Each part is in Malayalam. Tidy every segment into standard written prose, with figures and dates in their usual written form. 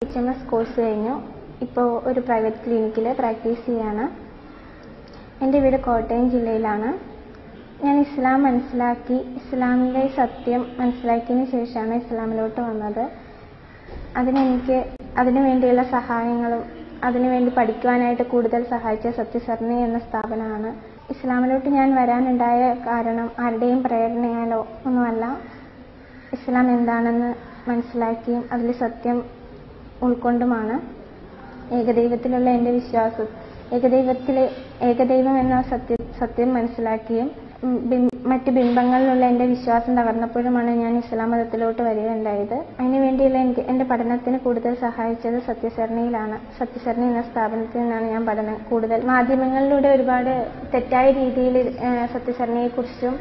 HMS കോഴ്സ് കഴിഞ്ഞു. ഇപ്പോൾ ഒരു പ്രൈവറ്റ് ക്ലിനിക്കിൽ പ്രാക്ടീസ് ചെയ്യാണ്. എൻ്റെ വീട് കോട്ടയം ജില്ലയിലാണ്. ഞാൻ ഇസ്ലാം മനസ്സിലാക്കി, ഇസ്ലാമിലെ സത്യം മനസ്സിലാക്കിയതിന് ശേഷമാണ് ഇസ്ലാമിലോട്ട് വന്നത്. അതിനുവേണ്ടിയുള്ള സഹായങ്ങളും അതിനുവേണ്ടി പഠിക്കുവാനായിട്ട് കൂടുതൽ സഹായിച്ച സത്യസരണി എന്ന സ്ഥാപനമാണ്. ഇസ്ലാമിലോട്ട് ഞാൻ വരാനുണ്ടായ കാരണം ആരുടെയും പ്രേരണയാലോ ഒന്നുമല്ല. ഇസ്ലാം എന്താണെന്ന് മനസ്സിലാക്കിയും അതിൽ സത്യം ഉൾക്കൊണ്ടുമാണ്. ഏകദൈവത്തിലുള്ള എൻ്റെ വിശ്വാസം, ഏകദൈവം എന്ന സത്യം മനസ്സിലാക്കിയും മറ്റ് ബിംബങ്ങളിലുള്ള എൻ്റെ വിശ്വാസം തകർന്നപ്പോഴുമാണ് ഞാൻ ഇസ്ലാം മതത്തിലോട്ട് വരികയുണ്ടായത്. അതിനുവേണ്ടിയുള്ള എൻ്റെ പഠനത്തിന് കൂടുതൽ സഹായിച്ചത് സത്യസരണിയിലാണ്. സത്യസരണി എന്ന സ്ഥാപനത്തിൽ നിന്നാണ് ഞാൻ പഠനം കൂടുതൽ. മാധ്യമങ്ങളിലൂടെ ഒരുപാട് തെറ്റായ രീതിയിൽ സത്യസരണിയെക്കുറിച്ചും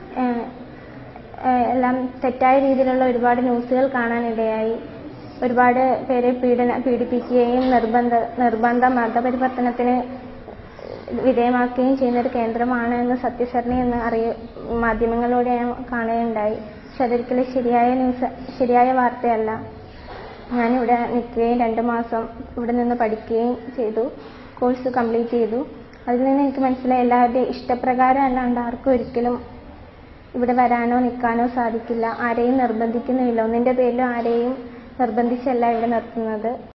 എല്ലാം തെറ്റായ രീതിയിലുള്ള ഒരുപാട് ന്യൂസുകൾ കാണാനിടയായി. ഒരുപാട് പേരെ പീഡിപ്പിക്കുകയും നിർബന്ധ മതപരിവർത്തനത്തിന് വിധേയമാക്കുകയും ചെയ്യുന്നൊരു കേന്ദ്രമാണ് എന്ന് സത്യസരണി എന്ന് മാധ്യമങ്ങളിലൂടെ ഞാൻ കാണുകയുണ്ടായി. പക്ഷെ അതൊരിക്കലും ശരിയായ വാർത്തയല്ല. ഞാനിവിടെ നിൽക്കുകയും 2 മാസം ഇവിടെ നിന്ന് പഠിക്കുകയും ചെയ്തു. കോഴ്സ് കംപ്ലീറ്റ് ചെയ്തു. അതിൽ നിന്ന് എനിക്ക് മനസ്സിലായി, എല്ലാവരുടെയും ഇഷ്ടപ്രകാരം അല്ലാണ്ട് ആർക്കും ഒരിക്കലും ഇവിടെ വരാനോ നിൽക്കാനോ സാധിക്കില്ല. ആരെയും നിർബന്ധിക്കുന്നുമില്ല. ഒന്നിൻ്റെ പേരിലും ആരെയും നിർബന്ധിച്ചല്ല ഇവിടെ നിർത്തുന്നത്.